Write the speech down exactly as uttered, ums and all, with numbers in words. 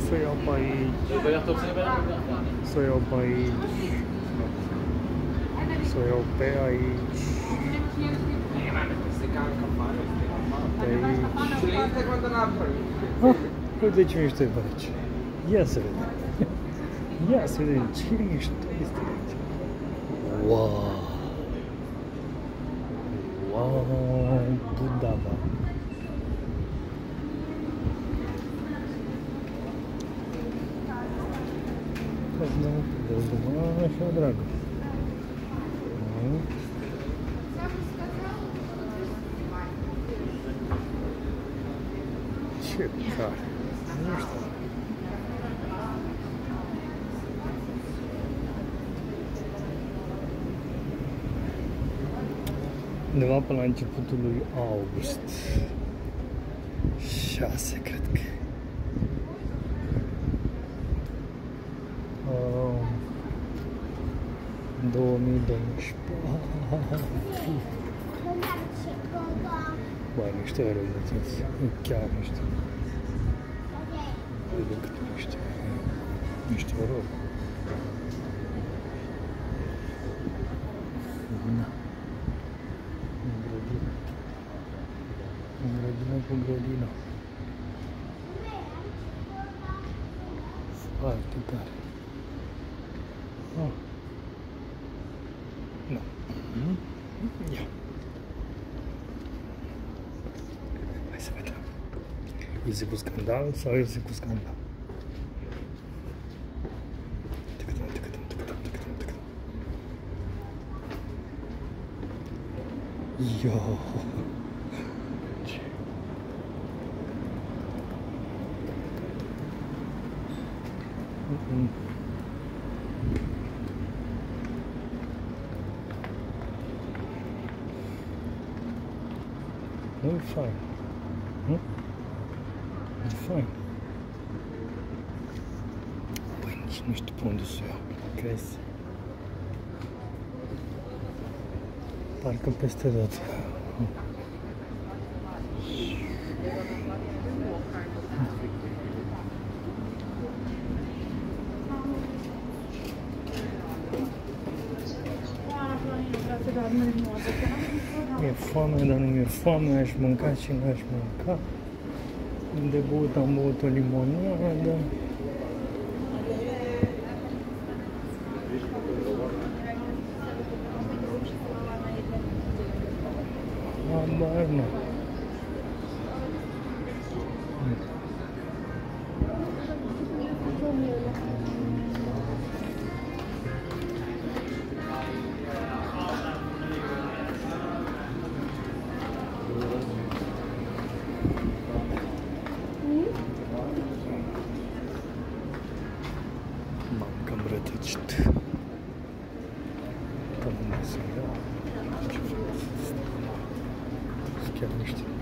Să iau pe aici. Să iau pe aici. Să iau pe aici. Pe aici. Ah, uite ce mișto e pe aici. Ia să vedem. Ia să vedem ce mișto este aici. Wow! Wow! Budava! Așa, dragă. Ce tare! Nu știu. Undeva până la începutul lui august. șase, cred că. Um, două mii doisprezece. Băi, mișto e răunețeț. E chiar mișto. Uite cât mișto. Mișto rău. Na. În grădină. În grădină cu grădină. Foarte tare. Ah. Nu. Mm. Ia. Hai să vedem. Iese cu scandal sau iese cu scandal? Tăcătăm, tăcătăm, tăcătăm, tăcătăm, tăcătăm. Yo. Ce? Mm-mm. Nu-i fain. Nu? E fain. Păi nici nu știu pe unde să iau. Crezi? Parcă peste tot. Mi-e foame, dar nu mi-e foame, aș mânca și nu aș mânca. De băut am băut o limonadă. Habar nu. M-am cam rătăcit. Până să iau. Ce fac? Chiar nu știu.